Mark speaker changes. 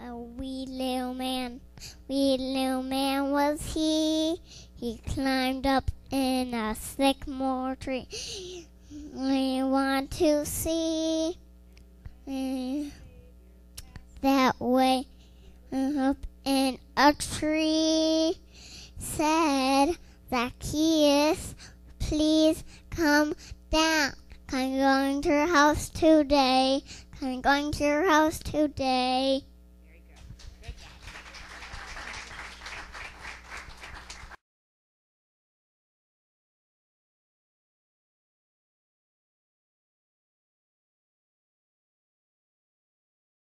Speaker 1: A wee little man was he. He climbed up in a sycamore tree. We want to see that way up in a tree. Said Zaccheaus, please come down. I'm going to your house today. I'm going to your house today.